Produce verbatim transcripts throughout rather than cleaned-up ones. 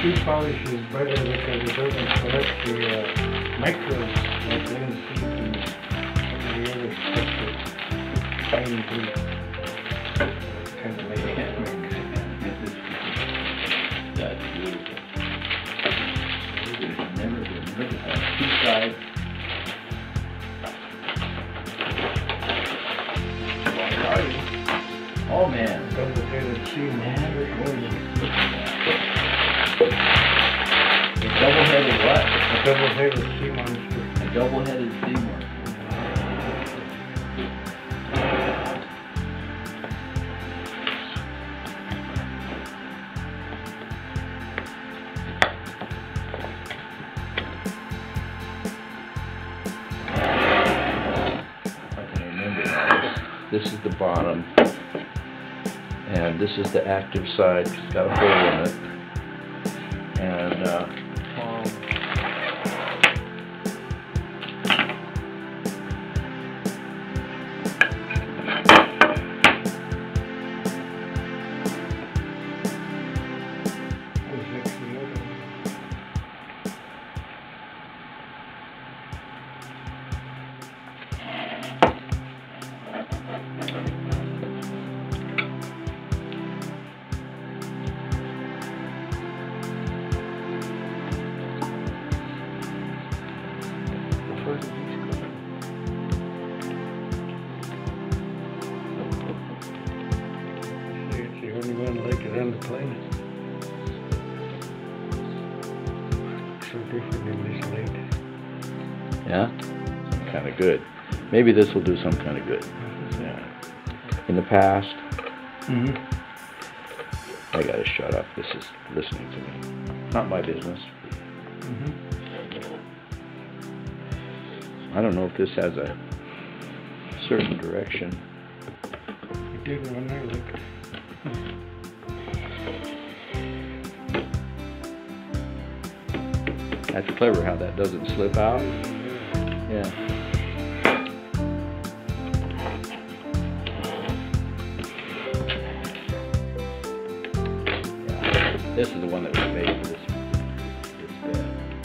shoe polish is better because it doesn't collect the uh, microbes like linseed and some of the other stuff that tiny do. Kind of like that. That's beautiful. Remember, remember to have two sides. Oh man. Double-headed sea monster. A double-headed what? A double-headed sea monster. A double-headed sea monster. I can remember that. This is the bottom. And this is the active side. It's got a hole in it. And uh, um, It's the only one like it on the planet. So different in this light. yeah, kind of good. Maybe this will do some kind of good. Yeah. In the past, Mm-hmm. I gotta shut up. This is listening to me. Not my business. Mm-hmm. I don't know if this has a certain direction. It did when I looked. That's clever how that doesn't slip out. Yeah. Yeah. This is the one that was made for this, this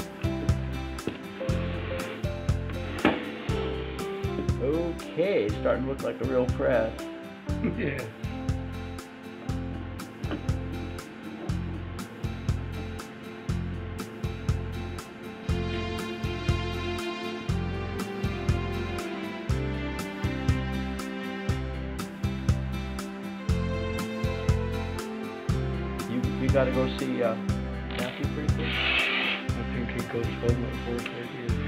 bed. Okay, it's starting to look like a real press. Yeah. You you got to go see uh, Matthew pretty quick. I think he goes home at four thirty.